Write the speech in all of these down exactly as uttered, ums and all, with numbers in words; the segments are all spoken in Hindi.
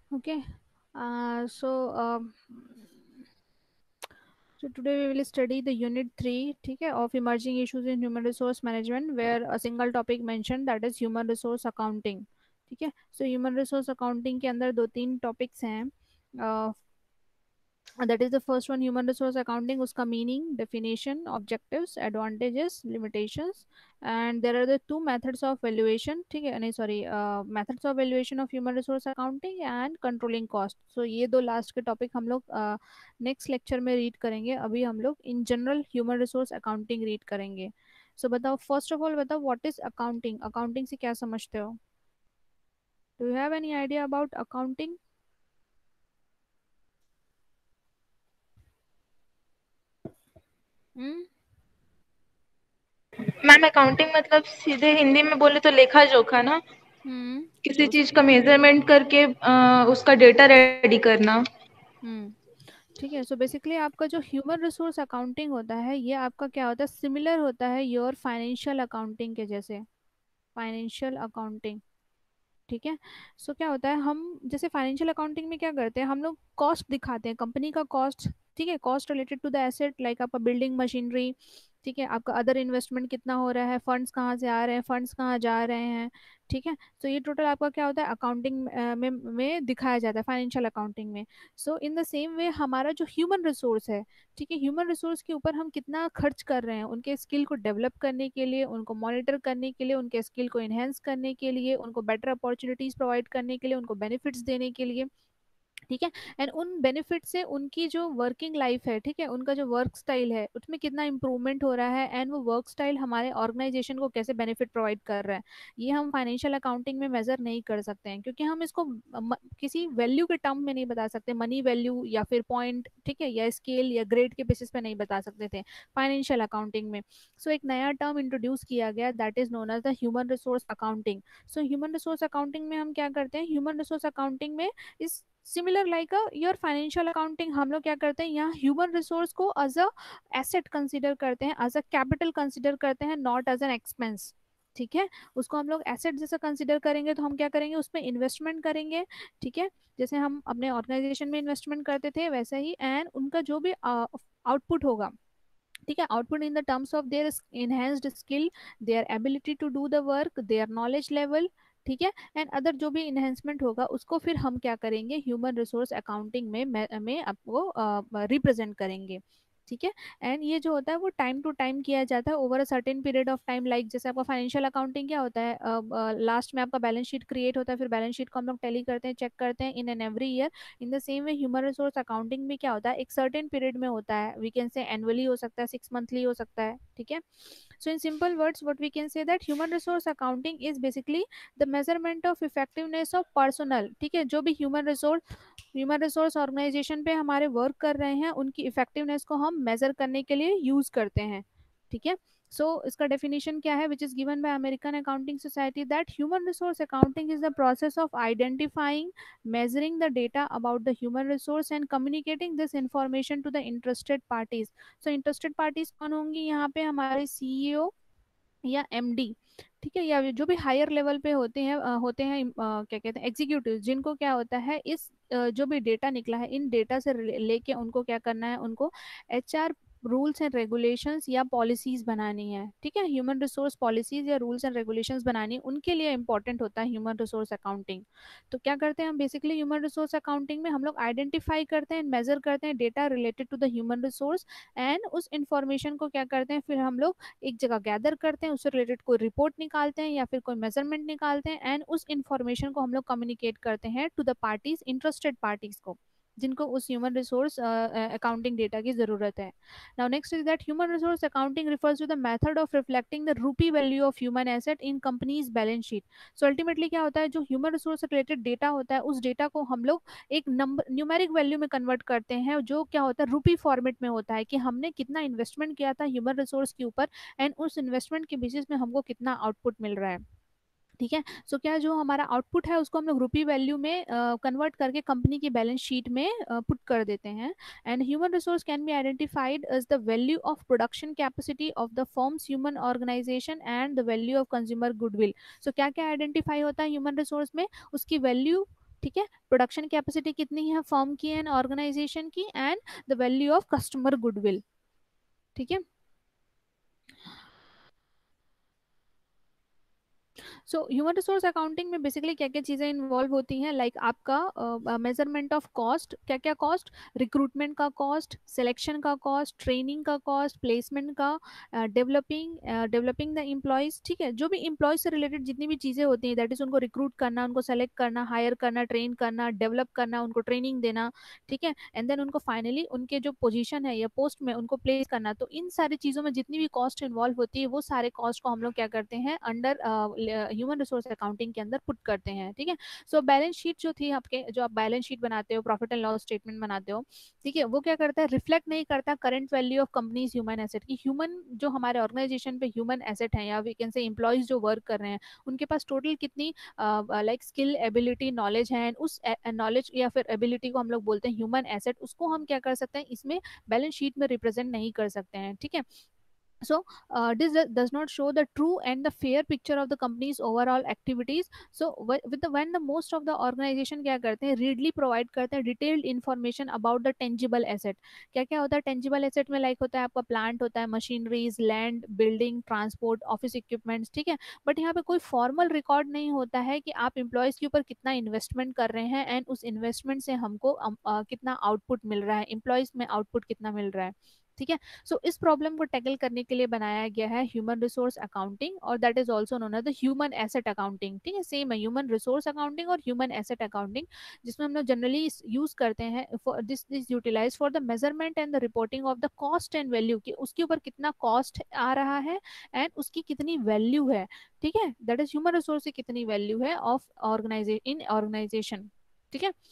Okay. Uh, so um, so today we will study the unit three, ठीक है, of emerging issues in human resource management, where a single topic mentioned, that is human resource accounting. ठीक है. So human resource accounting के अंदर दो तीन topics हैं. uh, that is the first one, human resource accounting, uska meaning, definition, objectives, advantages, limitations. And there are the two methods of valuation, ठीक है, नहीं sorry, uh, methods of valuation of human resource accounting and controlling cost. So ये दो लास्ट के टॉपिक हम लोग नेक्स्ट लेक्चर में रीड करेंगे. अभी हम लोग in general human resource accounting read करेंगे. सो so, बताओ, फर्स्ट ऑफ ऑल बताओ, व्हाट इज अकाउंटिंग? अकाउंटिंग से क्या समझते हो? Do you have any idea about accounting? Hmm. Ma'am accounting मतलब सीधे हिंदी में बोले तो लेखा जोखा ना, हम्म. किसी तो चीज का मेजरमेंट करके अ, उसका डेटा रेडी करना। हम्म. ठीक है. सो बेसिकली आपका जो ह्यूमन रिसोर्स अकाउंटिंग होता है, ये आपका क्या होता है, सिमिलर होता है योर फाइनेंशियल अकाउंटिंग के जैसे. Financial accounting. ठीक है. सो क्या होता है, हम जैसे फाइनेंशियल अकाउंटिंग में क्या करते हैं, हम लोग कॉस्ट दिखाते हैं, कंपनी का कॉस्ट. ठीक है. Cost related to the asset, like आपका बिल्डिंग मशीनरी. ठीक है. आपका अदर इन्वेस्टमेंट कितना हो रहा है, फंड्स कहाँ से आ रहे हैं, फंड्स कहाँ जा रहे हैं. ठीक है. तो ये टोटल आपका क्या होता है, अकाउंटिंग में में दिखाया जाता है, फाइनेंशियल अकाउंटिंग में. सो इन द सेम वे हमारा जो ह्यूमन रिसोर्स है, ठीक है, ह्यूमन रिसोर्स के ऊपर हम कितना खर्च कर रहे हैं, उनके स्किल को डेवलप करने के लिए, उनको मॉनिटर करने के लिए, उनके स्किल को इन्हेंस करने के लिए, उनको बेटर अपॉर्चुनिटीज प्रोवाइड करने के लिए, उनको बेनिफिट्स देने के लिए. ठीक है. एंड उन बेनिफिट से उनकी जो वर्किंग लाइफ है, ठीक है, उनका जो वर्क स्टाइल है, उसमें कितना इंप्रूवमेंट हो रहा है, एंड वो वर्क स्टाइल हमारे ऑर्गेनाइजेशन को कैसे बेनिफिट प्रोवाइड कर रहा है, ये हम फाइनेंशियल अकाउंटिंग में मेजर नहीं कर सकते हैं, क्योंकि हम इसको म, किसी वैल्यू के टर्म में नहीं बता सकते, मनी वैल्यू या फिर पॉइंट, ठीक है, या स्केल या ग्रेड के बेसिस पे नहीं बता सकते थे फाइनेंशियल अकाउंटिंग में. सो so, एक नया टर्म इंट्रोड्यूस किया गया, that is known as the human resource accounting. So human resource accounting में हम क्या करते हैं, ह्यूमन रिसोर्स अकाउंटिंग में इस similar like a your financial accounting, हम लोग क्या करते हैं, यहाँ ह्यूमन रिसोर्स को एज अ एसेट कंसीडर करते हैं, एज अ कैपिटल कंसीडर करते हैं, नॉट एज एन एक्सपेंस. ठीक है. उसको हम लोग एसेट जैसा कंसीडर करेंगे, तो हम क्या करेंगे, उसमें इन्वेस्टमेंट करेंगे. ठीक है. जैसे हम अपने ऑर्गेनाइजेशन में इन्वेस्टमेंट करते थे वैसे ही, एंड उनका जो भी आउटपुट होगा, ठीक है, output in the terms of their enhanced skill, their ability to do the work, their knowledge level. ठीक है. एंड अदर जो भी इन्हेंसमेंट होगा, उसको फिर हम क्या करेंगे, ह्यूमन रिसोर्स अकाउंटिंग में में, में आपको रिप्रेजेंट करेंगे. ठीक है. एंड ये जो होता है वो टाइम टू टाइम किया जाता है, over a certain period of time. Like जैसे आपका फाइनेंशियल अकाउंटिंग क्या होता है, लास्ट में आपका बैलेंस शीट क्रिएट होता है, फिर बैलेंस शीट को हम लोग टैली करते हैं, चेक करते हैं in an every year. In the same way human resource accounting भी क्या होता है, एक सर्टेन पीरियड में होता है, वी कैन से एनुअली हो सकता है, सिक्स मंथली हो सकता है. ठीक है. So in simple words what we can say that human resource accounting is basically the measurement of effectiveness of personal. ठीक है. जो भी human resource human resource organization पे हमारे वर्क कर रहे हैं, उनकी इफेक्टिवनेस को हम मेजर करने के लिए यूज करते हैं. ठीक है. सो so, इसका डेफिनेशन क्या है, which is given by American accounting society, that human resource accounting is the process of identifying, measuring the data about the human resource and communicating this information to the interested parties. So interested parties कौन होंगी यहाँ पे, हमारे सीईओ या एमडी. ठीक है. या जो भी हायर लेवल पे होते हैं अ, होते हैं अ, क्या कहते हैं, एग्जीक्यूटिव, जिनको क्या होता है, इस अ, जो भी डेटा निकला है, इन डेटा से ले- लेके उनको क्या करना है, उनको एचआर रूल्स एंड रेगुलेशंस या पॉलिसीज बनानी है. ठीक है. ह्यूमन रिसोर्स पॉलिसीज या रूल्स एंड रेगुलेशंस बनानी, उनके लिए इंपॉर्टेंट होता है ह्यूमन रिसोर्स अकाउंटिंग. तो क्या करते हैं हम बेसिकली ह्यूमन रिसोर्स अकाउंटिंग में, हम लोग आइडेंटिफाई करते हैं, मेजर करते हैं data related to the human resource, and उस इंफॉर्मेशन को क्या करते हैं, फिर हम लोग एक जगह गैदर करते हैं, उससे रिलेटेड कोई रिपोर्ट निकालते हैं या फिर कोई मेजरमेंट निकालते हैं, एंड उस इंफॉर्मेशन को हम लोग कम्युनिकेट करते हैं to the parties, interested parties को, जिनको उस ह्यूमन रिसोर्स अकाउंटिंग डेटा की जरूरत है. Now next is that human resource accounting refers to the method of reflecting the rupee value of human asset in company's balance sheet. So ultimately क्या होता है, जो ह्यूमन रिसोर्स रिलेटेड डेटा होता है, उस डेटा को हम लोग एक नंबर, न्यूमेरिक वैल्यू में कन्वर्ट करते हैं, जो क्या होता है, रूपी फॉर्मेट में होता है, कि हमने कितना इन्वेस्टमेंट किया था ह्यूमन रिसोर्स के ऊपर, एंड उस इन्वेस्टमेंट के बेसिस में हमको कितना आउटपुट मिल रहा है. ठीक है. सो so, क्या जो हमारा आउटपुट है, उसको हम लोग रुपी वैल्यू में कन्वर्ट करके कंपनी की बैलेंस शीट में पुट कर देते हैं. And human resource can be identified as the value of production capacity of the firm's human organization and the value of consumer goodwill. So क्या क्या आइडेंटिफाई होता है ह्यूमन रिसोर्स में, उसकी वैल्यू, ठीक है, प्रोडक्शन कैपेसिटी कितनी है फर्म की एंड ऑर्गेनाइजेशन की, and the value of customer goodwill. ठीक है, सो ह्यूमन रिसोर्स अकाउंटिंग में बेसिकली क्या क्या चीज़ें इन्वॉल्व होती हैं, लाइक like आपका मेजरमेंट ऑफ कॉस्ट, क्या क्या कॉस्ट, रिक्रूटमेंट का कॉस्ट, सिलेक्शन का कॉस्ट, ट्रेनिंग का कॉस्ट, प्लेसमेंट का, डेवलपिंग डेवलपिंग द एम्प्लॉयज़। ठीक है, जो भी एम्प्लॉय से रिलेटेड जितनी भी चीज़ें होती हैं, दैट इज़ उनको रिक्रूट करना, उनको सेलेक्ट करना, हायर करना, ट्रेन करना, डेवलप करना, उनको ट्रेनिंग देना। ठीक है, एंड देन उनको फाइनली उनके जो पोजीशन है या पोस्ट में उनको प्लेस करना। तो इन सारी चीज़ों में जितनी भी कॉस्ट इन्वॉल्व होती है, वो सारे कॉस्ट को हम लोग क्या करते हैं अंडर ह्यूमन रिसोर्स अकाउंटिंग के अंदर पुट करते हैं। ठीक है, सो बैलेंस शीट जो थी आपके, जो आप बैलेंस शीट बनाते हो, प्रॉफिट एंड लॉस स्टेटमेंट बनाते हो, ठीक है, वो क्या करता है, रिफ्लेक्ट नहीं करता current value of company's human asset की। ह्यूमन जो हमारे ऑर्गेनाइजेशन पे ह्यूमन एसेट है, या वी कैन से एम्प्लॉयज जो वर्क कर रहे हैं, उनके पास टोटल कितनी लाइक स्किल, एबिलिटी, नॉलेज है, उस नॉलेज या फिर एबिलिटी को हम लोग बोलते हैं ह्यूमन एसेट। उसको हम क्या कर सकते हैं, इसमें बैलेंस शीट में रिप्रेजेंट नहीं कर सकते हैं। ठीक है, so uh, this do- does not show the true and the fair picture of the company's overall activities. So wh- with the when the most of the organization क्या करते हैं, readily provide करते हैं detailed information about the tangible asset। क्या क्या होता है tangible asset में, लाइक होता है आपका प्लांट, होता है machineries, land, building, transport, office equipments. ठीक है, बट यहाँ पे कोई फॉर्मल रिकॉर्ड नहीं होता है कि आप एम्प्लॉयज के ऊपर कितना इन्वेस्टमेंट कर रहे हैं, एंड उस इन्वेस्टमेंट से हमको um, uh, कितना आउटपुट मिल रहा है, एम्प्लॉयज में आउटपुट कितना मिल रहा है। ठीक है, सो so, इस प्रॉब्लम को टैकल करने के लिए बनाया गया है ह्यूमन रिसोर्स अकाउंटिंग, और that is also known as the human asset accounting. ठीक है, सेम है ह्यूमन रिसोर्स अकाउंटिंग और ह्यूमन एसेट अकाउंटिंग, जिसमें हम लोग जनरली यूज करते हैं for this this utilize for the measurement and the reporting of the cost and value, कि उसके ऊपर कितना कॉस्ट आ रहा है एंड उसकी कितनी वैल्यू है। ठीक है, दैट इज ह्यूमन रिसोर्स की कितनी वैल्यू है ऑफ ऑर्गेनाइजेशन इन ऑर्गेनाइजेशन। ठीक है,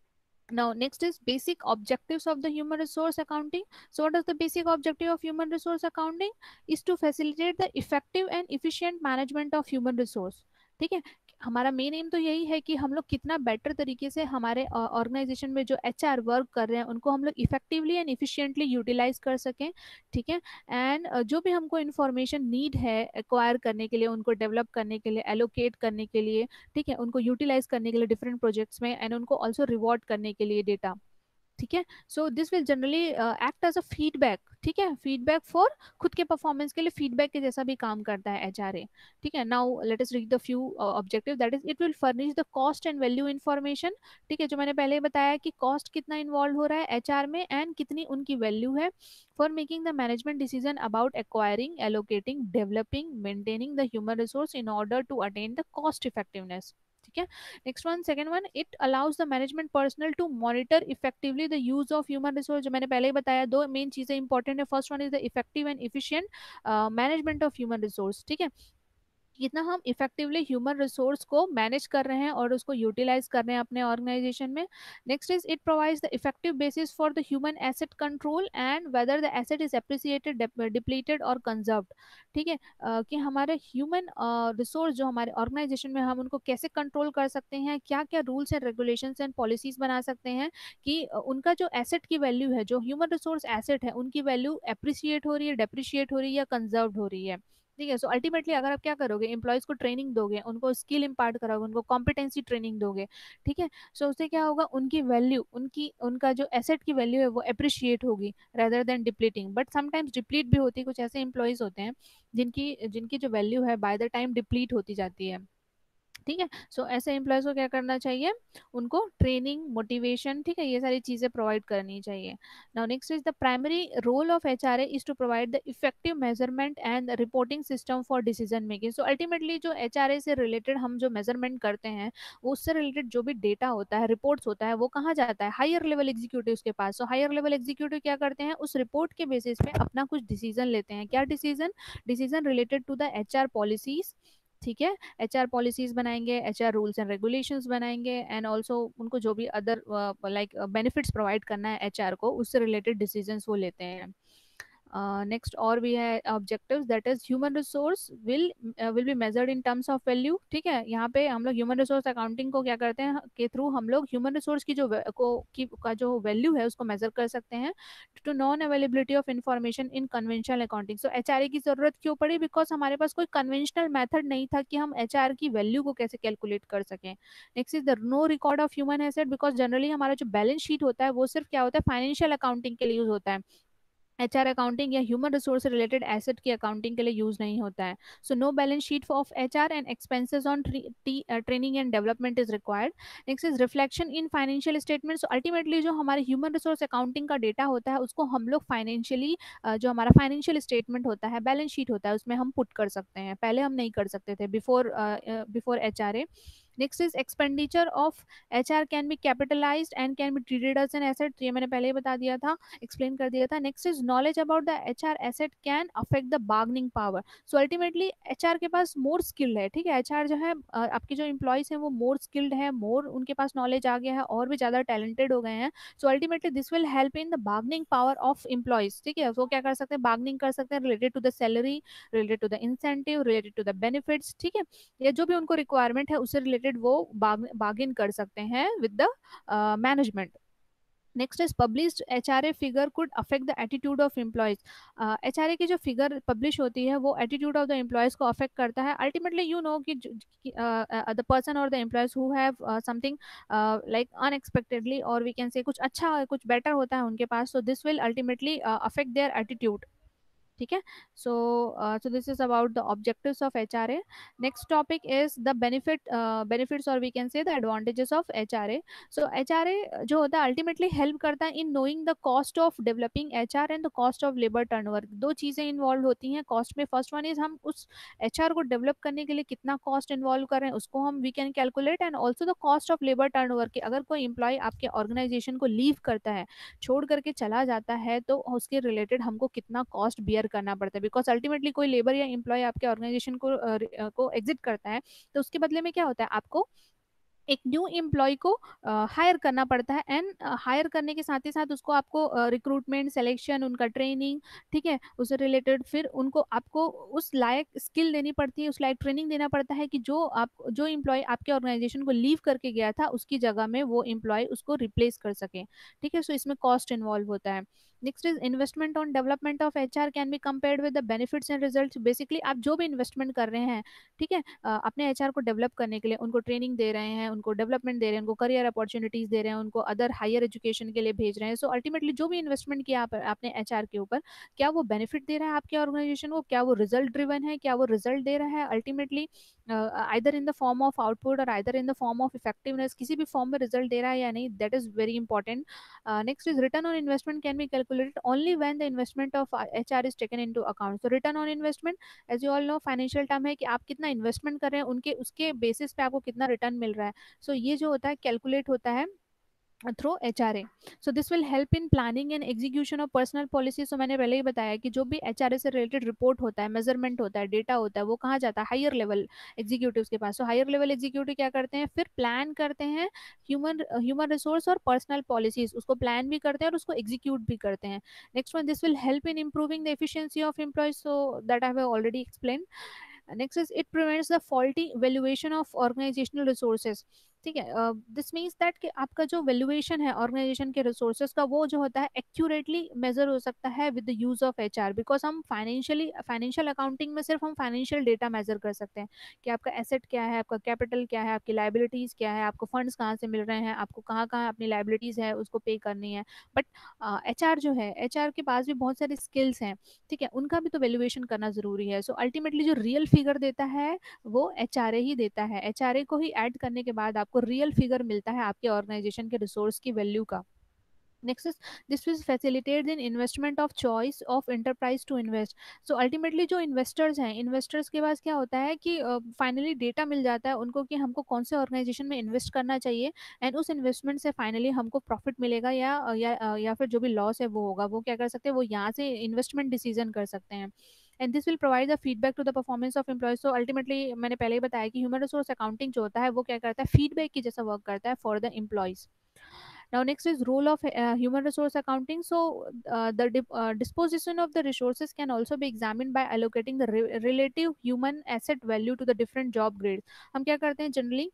now next is basic objectives of the human resource accounting. So what is the basic objective of human resource accounting? Is to facilitate the effective and efficient management of human resource। ठीक है, हमारा मेन एम तो यही है कि हम लोग कितना बेटर तरीके से हमारे ऑर्गेनाइजेशन में जो एच आर वर्क कर रहे हैं उनको हम लोग इफेक्टिवली एंड इफिशियंटली यूटिलाइज कर सकें। ठीक है, एंड जो भी हमको इन्फॉर्मेशन नीड है एक्वायर करने के लिए, उनको डेवलप करने के लिए, एलोकेट करने के लिए, ठीक है, उनको यूटिलाइज करने के लिए डिफरेंट प्रोजेक्ट्स में, एंड उनको ऑल्सो रिवॉर्ड करने के लिए डेटा। ठीक है, so this will generally act as a feedback. ठीक है, फीडबैक फॉर खुद के परफॉर्मेंस के लिए फीडबैक के जैसा भी काम करता है एचआरए। ठीक है, now let us read the few objective, that is it will furnish the cost and value information. ठीक है, जो मैंने पहले बताया कि कॉस्ट कितना इन्वॉल्व हो रहा है एचआर में एंड कितनी उनकी वैल्यू है, for making the management decision about acquiring, allocating, developing, maintaining the human resource in order to attain the cost effectiveness. ठीक है, next one, second one, it allows the management personal to monitor effectively the use of human resource. जो मैंने पहले ही बताया, दो मेन चीजें इंपॉर्टेंट है, first one is the effective and efficient management of human resource. ठीक है, कितना हम इफेक्टिवली ह्यूमन रिसोर्स को मैनेज कर रहे हैं और उसको यूटिलाइज कर रहे हैं अपने ऑर्गेनाइजेशन में। Next is it provides the effective basis for the human asset control and whether the asset is appreciated, depleted और कंजर्व्ड। ठीक है, अ, कि हमारे ह्यूमन रिसोर्स जो हमारे ऑर्गेनाइजेशन में, हम उनको कैसे कंट्रोल कर सकते हैं, क्या क्या rules and regulations and policies बना सकते हैं कि अ, उनका जो एसेट की वैल्यू है, जो ह्यूमन रिसोर्स एसेट है, उनकी वैल्यू एप्रिसिएट हो रही है, डेप्रिशिएट हो रही है या कंजर्व हो रही है। ठीक है, सो अल्टीमेटली अगर आप क्या करोगे, एम्प्लॉयज को ट्रेनिंग दोगे, उनको स्किल इम्पार्ट कराओगे, उनको कॉम्पिटेंसी ट्रेनिंग दोगे। ठीक है, सो उससे क्या होगा, उनकी वैल्यू, उनकी उनका जो एसेट की वैल्यू है वो अप्रिशिएट होगी rather than depleting. But sometimes deplete भी होती है, कुछ ऐसे एम्प्लॉयज होते हैं जिनकी जिनकी जो वैल्यू है बाय द टाइम डिप्लीट होती जाती है। ठीक है, सो ऐसे एम्प्लॉयज को क्या करना चाहिए, उनको ट्रेनिंग, मोटिवेशन, ठीक है, ये सारी चीजें प्रोवाइड करनी चाहिए। Now next is the primary role of HRA is to provide the effective measurement and reporting system for decision making. So ultimately जो एचआरए से रिलेटेड हम जो मेजरमेंट करते हैं, वो उससे रिलेटेड जो भी डेटा होता है, रिपोर्ट्स होता है, वो कहाँ जाता है, हायर लेवल एग्जीक्यूटिव के पास। सो हायर लेवल एग्जीक्यूटिव क्या करते हैं, उस रिपोर्ट के बेसिस पे अपना कुछ डिसीजन लेते हैं। क्या decision, decision related to the HR policies. ठीक है, एचआर पॉलिसीज बनाएंगे, एचआर रूल्स एंड रेगुलेशंस बनाएंगे, एंड ऑल्सो उनको जो भी अदर लाइक बेनिफिट्स प्रोवाइड करना है एचआर को, उससे रिलेटेड डिसीजंस वो लेते हैं। नेक्स्ट और भी है objectives, that is human resource will will be measured in terms of value. ठीक है, यहाँ पे हम लोग ह्यूमन रिसोर्स अकाउंटिंग को क्या करते हैं के थ्रू हम लोग ह्यूमन रिसोर्स की जो वे- को की का जो वैल्यू है उसको मेजर कर सकते हैं to non availability of information in conventional accounting. So HRA की जरूरत क्यों पड़ी? बिकॉज हमारे पास कोई कन्वेंशनल मेथड नहीं था कि हम एचआर की वैल्यू को कैसे कैलकुलेट कर सकें। Next is the no record of human asset, because generally हमारा जो बैलेंस शीट होता है वो सिर्फ क्या होता है, फाइनेंशियल अकाउंटिंग के लिए यूज होता है। एचआर अकाउंटिंग या ह्यूमन रिसोर्स रिलेटेड एसेट की अकाउंटिंग के लिए यूज नहीं होता है। So no balance sheet of HR and expenses on training and development is required. Next is reflection in financial statement. So ultimately जो हमारे ह्यूमन रिसोर्स अकाउंटिंग का डेटा होता है उसको हम लोग फाइनेंशियली, जो हमारा फाइनेंशियल स्टेटमेंट होता है, बैलेंस शीट होता है, उसमें हम पुट कर सकते हैं। पहले हम नहीं कर सकते थे before before HRA. Next is expenditure of HR can be capitalized and can be treated as an asset, ये मैंने पहले ही बता दिया था, एक्सप्लेन कर दिया था। Next is knowledge about the HR asset can affect the bargaining power. So ultimately HR के पास मोर स्किल्ड है। ठीक है, एचआर जो है अ, आपके जो एम्प्लॉयज हैं वो मोर स्किल्ड है, मोर उनके पास नॉलेज आ गया है और भी ज्यादा टैलेंटेड हो गए हैं। So ultimately this will help in the bargaining power of employees. ठीक है, वो क्या कर सकते हैं, बार्गनिंग कर सकते हैं related to the salary, related to the incentive, related to the benefits. ठीक है, या जो भी उनको रिक्वायरमेंट है उससे रिलेटेड वो बार्गेन कर सकते हैं with the management. Next is published HRA figure could affect the attitude of employees. HRA की जो फिगर पब्लिश होती है वो एटीट्यूड ऑफ द एम्प्लॉयज को अफेक्ट करता है। अल्टीमेटली यू नो कि द पर्सन और the employees who have something like unexpectedly, और वी कैन से कुछ अच्छा कुछ बेटर होता है उनके पास, so this will ultimately affect their attitude. ठीक है, सो सो this is about the objectives of HRA. Next topic is the benefit benefits और we can say the advantages of HRA. So HRA जो होता है अल्टीमेटली हेल्प करता है in knowing the cost of developing HR and the cost of labour turnover. दो चीजें इन्वॉल्व होती हैं कॉस्ट में। फर्स्ट वन इज हम उस एचआर को डेवलप करने के लिए कितना कॉस्ट इन्वॉल्व कर रहे हैं उसको हम we can calculate, and also the cost of labour turnover की अगर कोई एम्प्लॉय आपके ऑर्गेनाइजेशन को लीव करता है, छोड़ करके चला जाता है, तो उसके रिलेटेड हमको कितना कॉस्ट बियर करना पड़ता है। बिकॉज अल्टीमेटली कोई लेबर या एम्प्लॉय आपके ऑर्गेनाइजेशन को अ, अ, को एग्जिट करता है, तो उसके बदले में क्या होता है, आपको एक न्यू एम्प्लॉय को हायर करना पड़ता है। एंड हायर करने के साथ ही साथ उसको आपको रिक्रूटमेंट, सिलेक्शन, उनका ट्रेनिंग, ठीक है, उससे रिलेटेड फिर उनको आपको उस लायक स्किल देनी पड़ती है, उस लायक ट्रेनिंग देना पड़ता है कि जो आप जो एम्प्लॉय आपके ऑर्गेनाइजेशन को लीव करके गया था उसकी जगह में वो एम्प्लॉय उसको रिप्लेस कर सके। ठीक है, सो इसमें कॉस्ट इन्वॉल्व होता है। Next is investment on development of HR can be compared with the benefits and results. Basically आप जो भी इन्वेस्टमेंट कर रहे हैं, ठीक है, अ, अपने एचआर को डेवलप करने के लिए उनको ट्रेनिंग दे रहे हैं, उनको डेवलपमेंट दे रहे हैं, उनको करियर अपॉर्चुनिटीज दे रहे हैं, उनको अदर हायर एजुकेशन के लिए भेज रहे हैं। सो अल्टीमेटली जो भी इन्वेस्टमेंट किया आप अपने एचआर के ऊपर, क्या वो बेनिफिट दे रहा है आपके ऑर्गेनाइजेशन को, क्या वो रिजल्ट ड्रिवन है, क्या वो रिजल्ट दे रहा है ultimately, either in the form of output और either in the form of effectiveness, किसी भी फॉर्म में रिजल्ट दे रहा है या नहीं, that is very important. Next is return on investment can be calculated only when the investment of HR is taken into account. So return on investment as you all know financial term है कि आप कितना इन्वेस्टमेंट कर रहे हैं उनके उसके बेसिस पे आपको कितना रिटर्न मिल रहा है। सो so, ये जो होता है कैलकुलेट होता है through H R A. So this will help in planning and execution of personnel policy. सो मैंने पहले ही बताया कि जो भी एच आर ए से रिलेटेड रिपोर्ट होता है, मेजरमेंट होता है, डेटा होता है, वो कहाँ जाता है, हायर लेवल एग्जीक्यूटिव के पास। सो हायर लेवल एग्जीक्यूटिव क्या करते हैं, फिर प्लान करते हैं ह्यूमन ह्यूमन रिसोर्स और पर्सनल पॉलिसीज, उसको प्लान भी करते हैं और उसको एग्जीक्यूट भी करते हैं। Next one, this will help in improving the efficiency of employees, so that I have already explain. Next is it prevents the faulty valuation of organisational resources. ठीक है, दिस मीन्स दैट कि आपका जो वैल्यूएशन है ऑर्गेनाइजेशन के रिसोर्सेज का, वो जो होता है एक्यूरेटली मेजर हो सकता है with the use of HR. Because हम फाइनेंशियली फाइनेंशियल अकाउंटिंग में सिर्फ हम फाइनेंशियल डेटा मेजर कर सकते हैं कि आपका एसेट क्या है, आपका कैपिटल क्या है, आपकी लाइबिलिटीज क्या है, आपको फंड्स कहाँ से मिल रहे हैं, आपको कहाँ कहाँ अपनी लाइबिलिटीज है उसको पे करनी है। बट एचआर जो है, एचआर के पास भी बहुत सारी स्किल्स हैं, ठीक है, उनका भी तो वैल्यूएशन करना जरूरी है। सो अल्टीमेटली जो रियल फिगर देता है वो एचआरए ही देता है। एचआरए को ही ऐड करने के बाद आपको रियल फिगर मिलता है आपके ऑर्गेनाइजेशन के रिसोर्स की वैल्यू का। Next is this will facilitate in investment of choice of enterprise to invest. So ultimately जो इन्वेस्टर्स हैं, इन्वेस्टर्स के पास क्या होता है कि फाइनली uh, डेटा मिल जाता है उनको कि हमको कौन से ऑर्गेनाइजेशन में इन्वेस्ट करना चाहिए, एंड उस इन्वेस्टमेंट से फाइनली हमको प्रॉफिट मिलेगा या या या फिर जो भी लॉस है वो होगा, वो क्या कर सकते हैं, वो यहाँ से इन्वेस्टमेंट डिसीजन कर सकते हैं। And this will provide the feedback to the performance of employees. So ultimately मैंने पहले ही बताया कि ह्यूमन रिसोर्स अकाउंटिंग जो होता है वो क्या करता है, फीडबैक की जैसा वर्क करता है for the employees. Now next is role of uh, human resource accounting. So uh, the dip, uh, disposition of the resources can also be examined by allocating the re- relative human asset value to the different job grades. हम क्या करते हैं जनरली,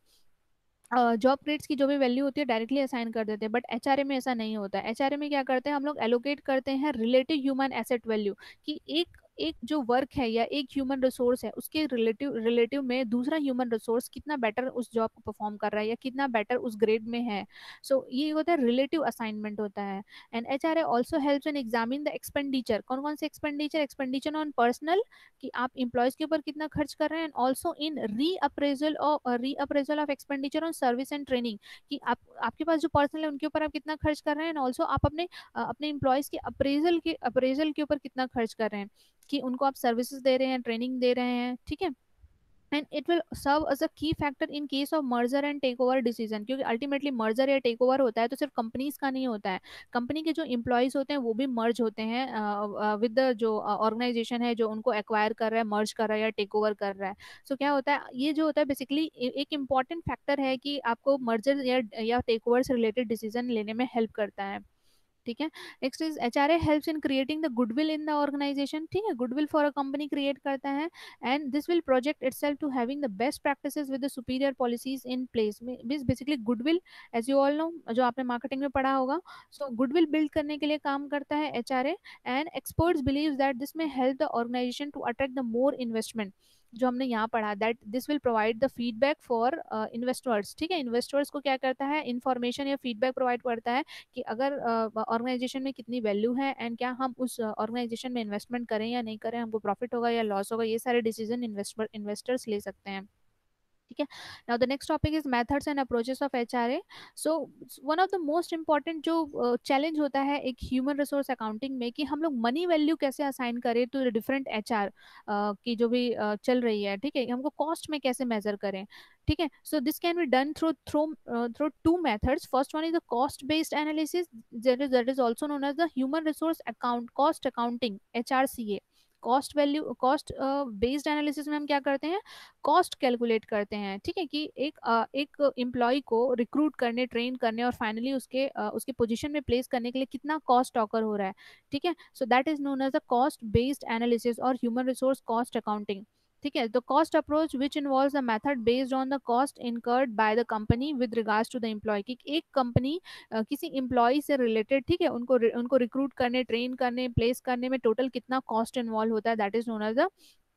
जॉब ग्रेड्स की जो भी वैल्यू होती है डायरेक्टली असाइन कर देते हैं, बट एचआरए में ऐसा नहीं होता है। एचआरए में क्या करते हैं हम लोग, एलोकेट करते हैं रिलेटिव ह्यूमन एसेट वैल्यू, कि एक एक जो वर्क है या एक ह्यूमन रिसोर्स है उसके रिलेटिव रिलेटिव में दूसरा ह्यूमन रिसोर्स कितना बेटर उस जॉब को परफॉर्म कर रहा है या कितना बेटर उस ग्रेड में है। सो so, ये होता है रिलेटिव असाइनमेंट होता है। And HRA also helps in examine the expenditure, कौन कौन से एक्सपेंडिचर, एक्सपेंडिचर ऑन पर्सनल, कि आप इंप्लॉयज के ऊपर कितना खर्च कर रहे हैं, एंड ऑल्सो इन री अप्रेजल और reappraisal of expenditure on service and training, कि आप आपके पास जो पर्सनल है उनके ऊपर आप कितना खर्च कर रहे हैं, एंड ऑल्सो आप अपने अ, अपने इंप्लॉयज के अप्रेजल के अप्रेजल के ऊपर कितना खर्च कर रहे हैं, कि उनको आप सर्विसेज दे रहे हैं, ट्रेनिंग दे रहे हैं, ठीक है। And it will serve as a key factor in case of merger and takeover decision, क्योंकि अल्टीमेटली मर्जर या टेक ओवर होता है तो सिर्फ कंपनीज का नहीं होता है, कंपनी के जो एम्प्लॉयज होते हैं वो भी मर्ज होते हैं विद द जो ऑर्गेनाइजेशन है जो उनको एक्वायर कर रहा है, मर्ज कर रहा है या टेक ओवर कर रहा है। सो so, क्या होता है, ये जो होता है बेसिकली एक इंपॉर्टेंट फैक्टर है कि आपको मर्जर या या टेक ओवर से रिलेटेड डिसीजन लेने में हेल्प करता है, ठीक है। Next is HRA helps in creating the goodwill in the organisation, ठीक है, goodwill for a company create करता है। And this will project itself to having the best practices with the superior policies in place, means basically goodwill, as you all know, जो आपने मार्केटिंग में पढ़ा होगा, सो गुडविल बिल्ड करने के लिए काम करता है HRA. And experts believe that this में help the organisation to attract the more investment, जो हमने यहाँ पढ़ा, that this will provide the feedback for investors, ठीक है, इन्वेस्टर्स को क्या करता है, इन्फॉर्मेशन या फीडबैक प्रोवाइड करता है कि अगर ऑर्गेनाइजेशन में कितनी वैल्यू है एंड क्या हम उस ऑर्गेनाइजेशन में इन्वेस्टमेंट करें या नहीं करें, हमको प्रॉफिट होगा या लॉस होगा, ये सारे डिसीजन इन्वेस्टर इन्वेस्टर्स ले सकते हैं, ठीक है। Now the next topic is methods and approaches of HRA. So one of the most important जो चैलेंज uh, होता है एक ह्यूमन रिसोर्स अकाउंटिंग में, कि हम लोग मनी वैल्यू कैसे असाइन करें टू डिफरेंट एचआर की जो भी uh, चल रही है, ठीक है, हमको कॉस्ट में कैसे मेजर करें, ठीक है। So this can be done through through through two methods. First one is the cost based analysis, that is that is also known as the human resource account cost accounting, HRCA. Cost value cost based analysis में हम क्या करते हैं, कॉस्ट कैलकुलेट करते हैं, ठीक है, कि एक अ, एक एम्प्लॉय को रिक्रूट करने, ट्रेन करने और फाइनली उसके अ, उसके पोजीशन में प्लेस करने के लिए कितना कॉस्ट ऑकर हो रहा है, ठीक है। So that is known as the cost based analysis और ह्यूमन रिसोर्स कॉस्ट अकाउंटिंग, ठीक है। The cost approach which involves the method based on the cost incurred by the company with regards to the employee, कि एक कंपनी किसी एम्प्लॉय से रिलेटेड, ठीक है, उनको उनको रिक्रूट करने, ट्रेन करने, प्लेस करने में टोटल कितना कॉस्ट इन्वॉल्व होता है, that is known as the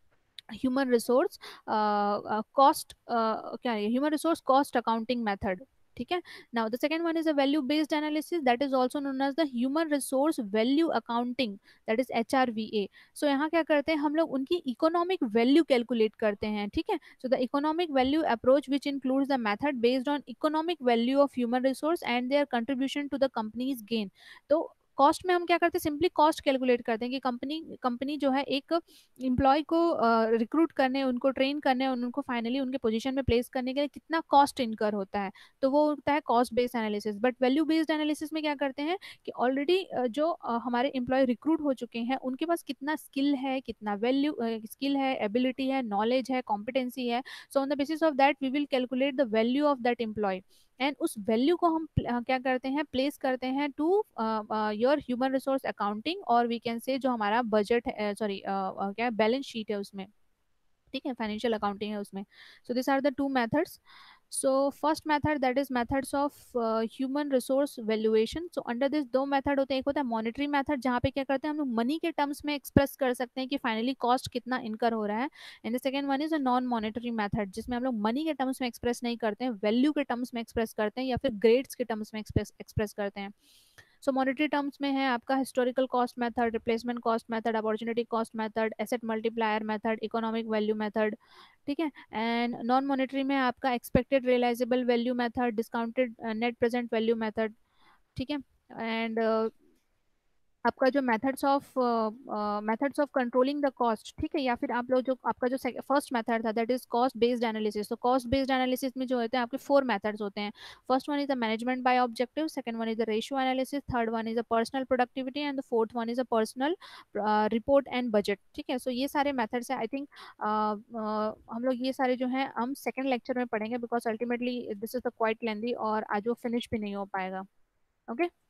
human resource cost, क्या है, human resource cost accounting method, ठीक है। Now the second one is a value based analysis, that is also known as the human resource value accounting, that is H R V A. सो यहाँ क्या करते हैं हम लोग, उनकी इकोनॉमिक वैल्यू कैलकुलेट करते हैं, ठीक है। So the economic value approach which includes the method based on economic value of human resource and their contribution to the company's gain. तो कॉस्ट में हम क्या करते हैं, सिंपली कॉस्ट कैलकुलेट करते हैं कि कंपनी कंपनी जो है एक एम्प्लॉय को रिक्रूट करने, उनको ट्रेन करने और उनको फाइनली उनके पोजीशन में प्लेस करने के लिए कितना कॉस्ट इनकर होता है, तो वो होता है cost based analysis. But value based analysis में क्या करते हैं कि ऑलरेडी जो अ, हमारे एम्प्लॉय रिक्रूट हो चुके हैं उनके पास कितना स्किल है, कितना वैल्यू स्किल है, एबिलिटी है, नॉलेज है, कॉम्पिटेंसी है। So on the basis of that we will calculate the value of that employee, and उस वैल्यू को हम अ, क्या करते हैं, प्लेस करते हैं to your human resource accounting, और वी कैन से जो हमारा बजट है, सॉरी क्या बैलेंस शीट है उसमें, ठीक है, फाइनेंशियल अकाउंटिंग है उसमें। So this are the two methods. So first method that is methods of human resource valuation. So under this दो मेथड होते हैं, एक होता है मॉनेटरी मेथड, जहाँ पे क्या करते हैं हम लोग मनी के टर्म्स में एक्सप्रेस कर सकते हैं कि फाइनली कॉस्ट कितना इनकर हो रहा है। And the second one is a non monetary method, जिसमें हम लोग मनी के टर्म्स में एक्सप्रेस नहीं करते हैं, वैल्यू के टर्म्स में एक्सप्रेस करते हैं या फिर ग्रेड्स के टर्म्स में एक्सप्रेस एक्सप्रेस करते हैं। सो मॉनेटरी टर्म्स में है आपका historical cost method, replacement cost method, opportunity cost method, asset multiplier method, economic value method, ठीक है। एंड नॉन मॉनेटरी में आपका expected realisable value method, discounted net present value method, ठीक है। एंड आपका जो methods of methods of controlling the cost, ठीक है, या फिर आप लोग जो आपका जो फर्स्ट मेथड था that is cost based analysis. तो कॉस्ट बेस्ड एनालिसिस में जो होते हैं आपके फोर मेथड्स होते हैं। First one is the management by objective, second one is the ratio analysis, third one is the personnel productivity and the fourth one is the personnel report and budget, ठीक है। सो ये सारे मेथड्स है, आई थिंक हम लोग ये सारे जो हैं हम सेकंड लेक्चर में पढ़ेंगे, because ultimately this is the quite lengthy और आज वो फिनिश भी नहीं हो पाएगा। ओके।